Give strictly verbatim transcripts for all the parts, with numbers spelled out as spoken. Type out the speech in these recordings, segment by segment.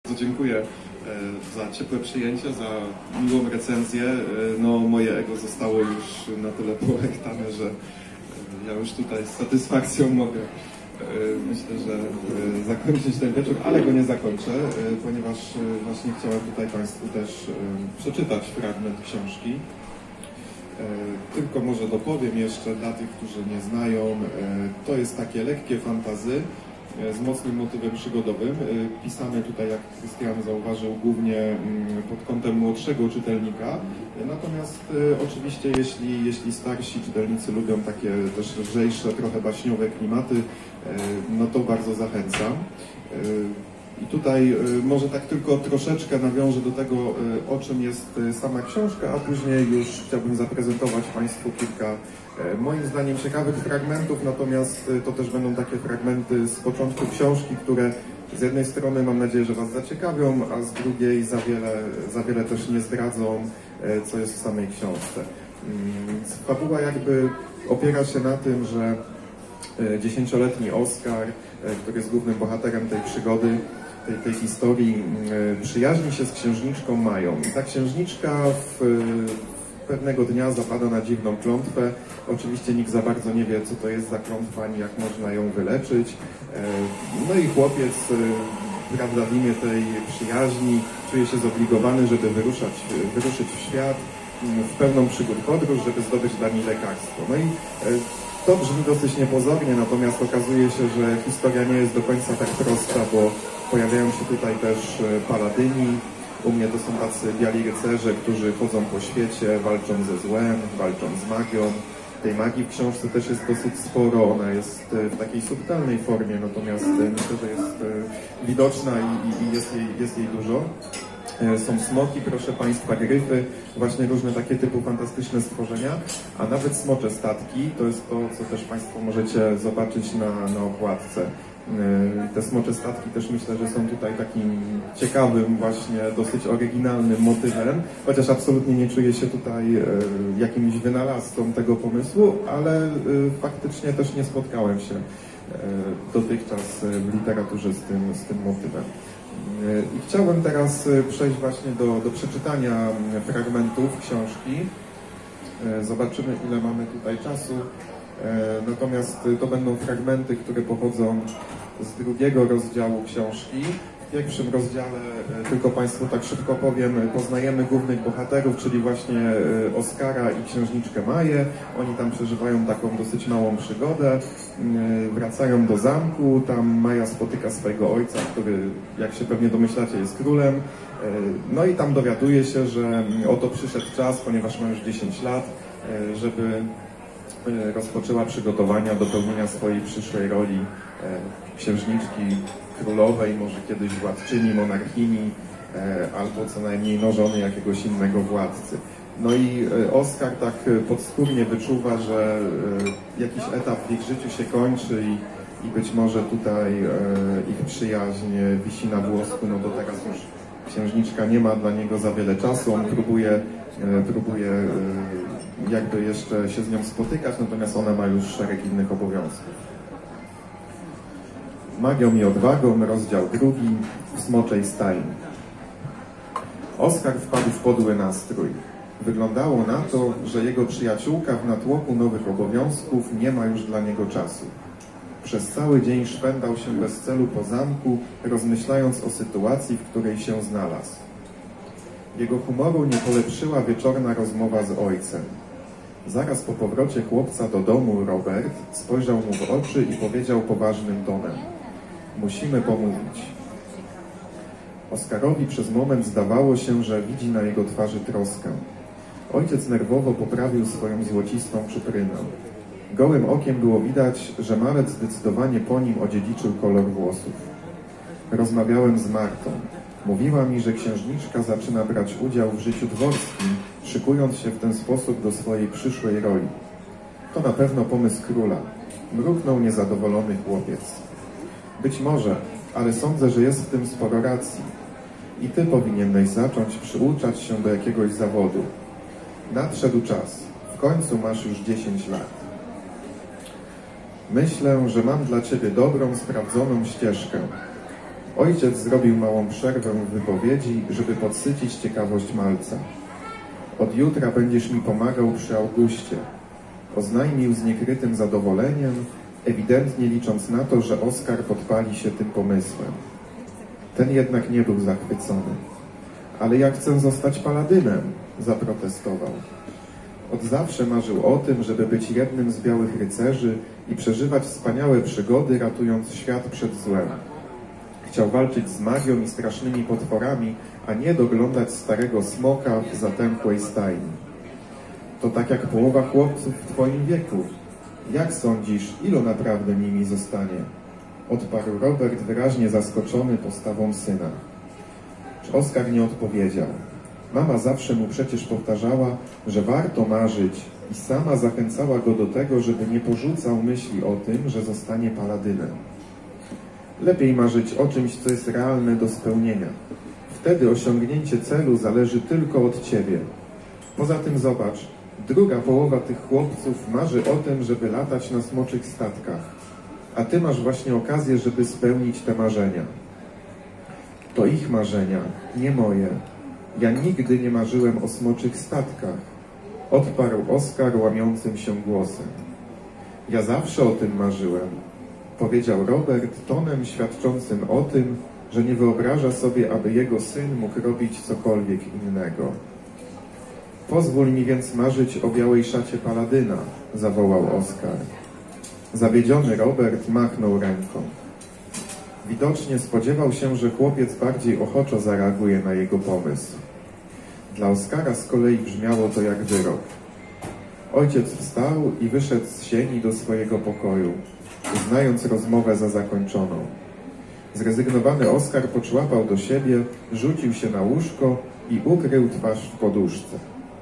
Dziękuję za ciepłe przyjęcie, za miłą recenzję. No, moje ego zostało już na tyle połechtane, że ja już tutaj z satysfakcją mogę, myślę, że zakończyć ten wieczór, ale go nie zakończę, ponieważ właśnie chciałem tutaj Państwu też przeczytać fragment książki. Tylko może dopowiem jeszcze dla tych, którzy nie znają, to jest takie lekkie fantasy z mocnym motywem przygodowym, pisane tutaj, jak Krystian zauważył, głównie pod kątem młodszego czytelnika. Natomiast oczywiście, jeśli, jeśli starsi czytelnicy lubią takie też lżejsze, trochę baśniowe klimaty, no to bardzo zachęcam. I tutaj może tak tylko troszeczkę nawiążę do tego, o czym jest sama książka, a później już chciałbym zaprezentować Państwu kilka moim zdaniem ciekawych fragmentów, natomiast to też będą takie fragmenty z początku książki, które z jednej strony mam nadzieję, że Was zaciekawią, a z drugiej za wiele, za wiele też nie zdradzą, co jest w samej książce. Fabuła jakby opiera się na tym, że dziesięcioletni Oskar, który jest głównym bohaterem tej przygody, tej, tej historii, przyjaźni się z księżniczką Mają. I ta księżniczka w, pewnego dnia zapada na dziwną klątwę. Oczywiście nikt za bardzo nie wie, co to jest za klątwa, ani jak można ją wyleczyć. No i chłopiec, prawda, w imię tej przyjaźni czuje się zobligowany, żeby wyruszać, wyruszyć w świat, w pełną przygód podróż, żeby zdobyć dla niej lekarstwo. No i to brzmi dosyć niepozornie, natomiast okazuje się, że historia nie jest do końca tak prosta, bo pojawiają się tutaj też paladyni. U mnie to są tacy biali rycerze, którzy chodzą po świecie, walczą ze złem, walczą z magią. Tej magii w książce też jest dosyć sporo, ona jest w takiej subtelnej formie, natomiast myślę, że jest widoczna i, i jest, jej, jest jej dużo. Są smoki, proszę Państwa, gryfy, właśnie różne takie typu fantastyczne stworzenia, a nawet smocze statki, to jest to, co też Państwo możecie zobaczyć na, na okładce. Te smocze statki też myślę, że są tutaj takim ciekawym, właśnie dosyć oryginalnym motywem, chociaż absolutnie nie czuję się tutaj jakimś wynalazcą tego pomysłu, ale faktycznie też nie spotkałem się dotychczas w literaturze z tym, z tym motywem. I chciałbym teraz przejść właśnie do, do przeczytania fragmentów książki. Zobaczymy, ile mamy tutaj czasu. Natomiast to będą fragmenty, które pochodzą z drugiego rozdziału książki. W pierwszym rozdziale, tylko Państwu tak szybko powiem, poznajemy głównych bohaterów, czyli właśnie Oskara i księżniczkę Maję. Oni tam przeżywają taką dosyć małą przygodę, wracają do zamku, tam Maja spotyka swojego ojca, który, jak się pewnie domyślacie, jest królem. No i tam dowiaduje się, że oto przyszedł czas, ponieważ ma już dziesięć lat, żeby rozpoczęła przygotowania do pełnienia swojej przyszłej roli księżniczki królowej, może kiedyś władczyni, monarchini, albo co najmniej no, żony jakiegoś innego władcy. No i Oskar tak podskórnie wyczuwa, że jakiś etap w ich życiu się kończy i, i być może tutaj ich przyjaźń wisi na włosku, no bo teraz już księżniczka nie ma dla niego za wiele czasu, on próbuje, próbuje jakby jeszcze się z nią spotykać, natomiast ona ma już szereg innych obowiązków. Magią i odwagą, rozdział drugi, w smoczej stajni. Oskar wpadł w podły nastrój. Wyglądało na to, że jego przyjaciółka w natłoku nowych obowiązków nie ma już dla niego czasu. Przez cały dzień szwendał się bez celu po zamku, rozmyślając o sytuacji, w której się znalazł. Jego humoru nie polepszyła wieczorna rozmowa z ojcem. Zaraz po powrocie chłopca do domu Robert spojrzał mu w oczy i powiedział poważnym tonem: musimy pomówić. Oskarowi przez moment zdawało się, że widzi na jego twarzy troskę. Ojciec nerwowo poprawił swoją złocistą czuprynę. Gołym okiem było widać, że malec zdecydowanie po nim odziedziczył kolor włosów. Rozmawiałem z Martą. Mówiła mi, że księżniczka zaczyna brać udział w życiu dworskim, szykując się w ten sposób do swojej przyszłej roli. To na pewno pomysł króla. Mruknął niezadowolony chłopiec. Być może, ale sądzę, że jest w tym sporo racji. I ty powinieneś zacząć przyuczać się do jakiegoś zawodu. Nadszedł czas. W końcu masz już dziesięć lat. Myślę, że mam dla ciebie dobrą, sprawdzoną ścieżkę. Ojciec zrobił małą przerwę w wypowiedzi, żeby podsycić ciekawość malca. Od jutra będziesz mi pomagał przy Augustie. Oznajmił z niekrytym zadowoleniem, ewidentnie licząc na to, że Oskar podpali się tym pomysłem. Ten jednak nie był zachwycony. Ale ja chcę zostać paladynem, zaprotestował. Od zawsze marzył o tym, żeby być jednym z białych rycerzy i przeżywać wspaniałe przygody, ratując świat przed złem. Chciał walczyć z magią i strasznymi potworami, a nie doglądać starego smoka w zatęchłej stajni. To tak jak połowa chłopców w twoim wieku. Jak sądzisz, ilu naprawdę nimi zostanie? Odparł Robert, wyraźnie zaskoczony postawą syna. Oskar nie odpowiedział. Mama zawsze mu przecież powtarzała, że warto marzyć i sama zachęcała go do tego, żeby nie porzucał myśli o tym, że zostanie paladynem. Lepiej marzyć o czymś, co jest realne do spełnienia. Wtedy osiągnięcie celu zależy tylko od ciebie. Poza tym zobacz, druga połowa tych chłopców marzy o tym, żeby latać na smoczych statkach, a ty masz właśnie okazję, żeby spełnić te marzenia. To ich marzenia, nie moje. Ja nigdy nie marzyłem o smoczych statkach, odparł Oskar łamiącym się głosem. Ja zawsze o tym marzyłem, powiedział Robert tonem świadczącym o tym, że nie wyobraża sobie, aby jego syn mógł robić cokolwiek innego. Pozwól mi więc marzyć o białej szacie paladyna, zawołał Oskar. Zawiedziony Robert machnął ręką. Widocznie spodziewał się, że chłopiec bardziej ochoczo zareaguje na jego pomysł. Dla Oskara z kolei brzmiało to jak wyrok. Ojciec wstał i wyszedł z sieni do swojego pokoju, uznając rozmowę za zakończoną. Zrezygnowany Oskar poczłapał do siebie, rzucił się na łóżko i ukrył twarz w poduszce.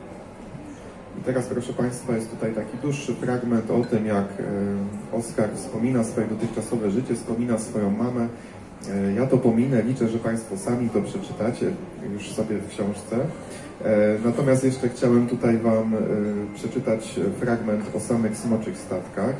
I teraz, proszę Państwa, jest tutaj taki dłuższy fragment o tym, jak Oskar wspomina swoje dotychczasowe życie, wspomina swoją mamę. Ja to pominę, liczę, że Państwo sami to przeczytacie już sobie w książce. Natomiast jeszcze chciałem tutaj Wam przeczytać fragment o samych smoczych statkach.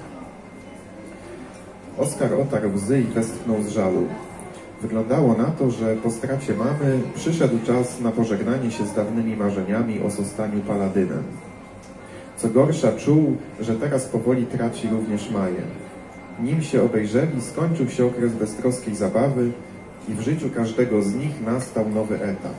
Oskar otarł łzy i westchnął z żalu. Wyglądało na to, że po stracie mamy przyszedł czas na pożegnanie się z dawnymi marzeniami o zostaniu paladynem. Co gorsza, czuł, że teraz powoli traci również Maję. Nim się obejrzeli, skończył się okres beztroskiej zabawy i w życiu każdego z nich nastał nowy etap.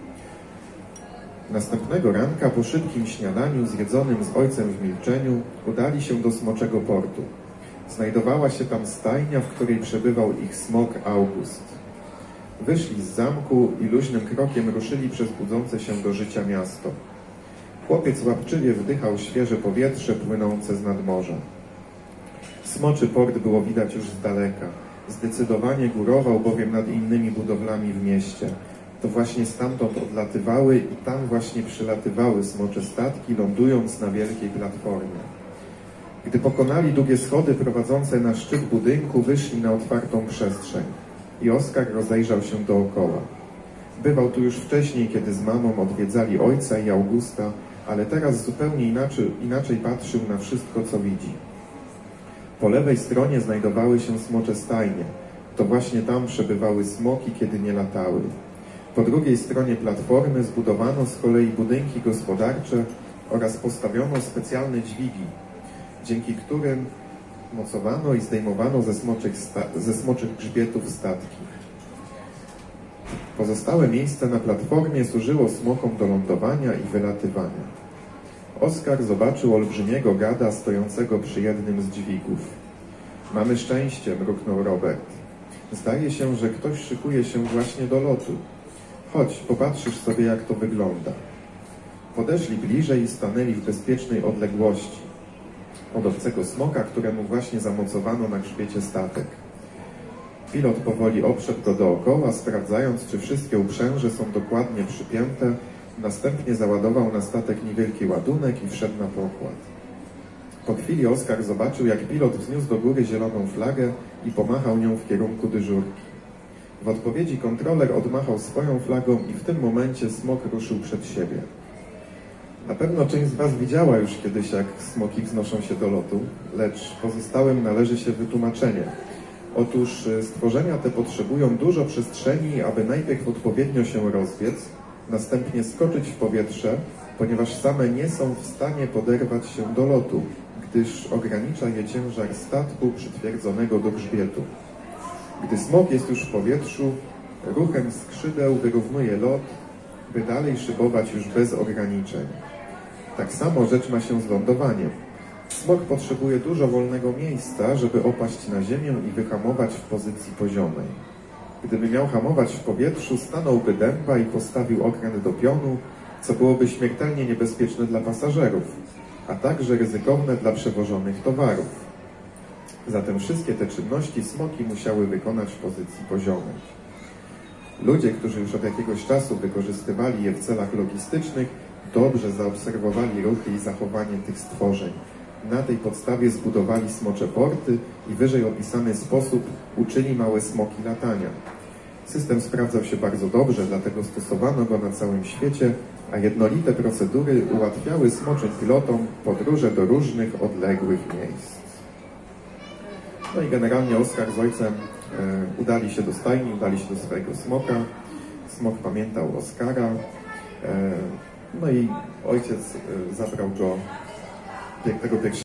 Następnego ranka, po szybkim śniadaniu zjedzonym z ojcem w milczeniu, udali się do Smoczego Portu. Znajdowała się tam stajnia, w której przebywał ich smok August. Wyszli z zamku i luźnym krokiem ruszyli przez budzące się do życia miasto. Chłopiec łapczywie wdychał świeże powietrze płynące z nadmorza. Smoczy Port było widać już z daleka. Zdecydowanie górował bowiem nad innymi budowlami w mieście. To właśnie stamtąd odlatywały i tam właśnie przylatywały smocze statki, lądując na wielkiej platformie. Gdy pokonali długie schody prowadzące na szczyt budynku, wyszli na otwartą przestrzeń i Oskar rozejrzał się dookoła. Bywał tu już wcześniej, kiedy z mamą odwiedzali ojca i Augusta, ale teraz zupełnie inaczej, inaczej patrzył na wszystko, co widzi. Po lewej stronie znajdowały się smocze stajnie. To właśnie tam przebywały smoki, kiedy nie latały. Po drugiej stronie platformy zbudowano z kolei budynki gospodarcze oraz postawiono specjalne dźwigi, dzięki którym mocowano i zdejmowano ze smoczych, ze smoczych grzbietów statki. Pozostałe miejsce na platformie służyło smokom do lądowania i wylatywania. Oskar zobaczył olbrzymiego gada stojącego przy jednym z dźwigów. Mamy szczęście, mruknął Robert. Zdaje się, że ktoś szykuje się właśnie do lotu. Chodź, popatrzysz sobie, jak to wygląda. Podeszli bliżej i stanęli w bezpiecznej odległości od obcego smoka, któremu właśnie zamocowano na grzbiecie statek. Pilot powoli obszedł go dookoła, sprawdzając, czy wszystkie uprzęże są dokładnie przypięte. Następnie załadował na statek niewielki ładunek i wszedł na pokład. Po chwili Oskar zobaczył, jak pilot wzniósł do góry zieloną flagę i pomachał nią w kierunku dyżurki. W odpowiedzi kontroler odmachał swoją flagą i w tym momencie smok ruszył przed siebie. Na pewno część z Was widziała już kiedyś, jak smoki wznoszą się do lotu, lecz pozostałym należy się wytłumaczenie. Otóż stworzenia te potrzebują dużo przestrzeni, aby najpierw odpowiednio się rozbiec, następnie skoczyć w powietrze, ponieważ same nie są w stanie poderwać się do lotu, gdyż ogranicza je ciężar statku przytwierdzonego do grzbietu. Gdy smok jest już w powietrzu, ruchem skrzydeł wyrównuje lot, by dalej szybować już bez ograniczeń. Tak samo rzecz ma się z lądowaniem. Smok potrzebuje dużo wolnego miejsca, żeby opaść na ziemię i wyhamować w pozycji poziomej. Gdyby miał hamować w powietrzu, stanąłby dęba i postawił okręt do pionu, co byłoby śmiertelnie niebezpieczne dla pasażerów, a także ryzykowne dla przewożonych towarów. Zatem wszystkie te czynności smoki musiały wykonać w pozycji poziomej. Ludzie, którzy już od jakiegoś czasu wykorzystywali je w celach logistycznych, dobrze zaobserwowali ruchy i zachowanie tych stworzeń. Na tej podstawie zbudowali smocze porty i wyżej opisany sposób uczyli małe smoki latania. System sprawdzał się bardzo dobrze, dlatego stosowano go na całym świecie, a jednolite procedury ułatwiały smoczym pilotom podróże do różnych odległych miejsc. No i generalnie Oskar z ojcem e, udali się do stajni, udali się do swojego smoka. Smok pamiętał Oskara. E, no i ojciec e, zabrał go, tego pierwszego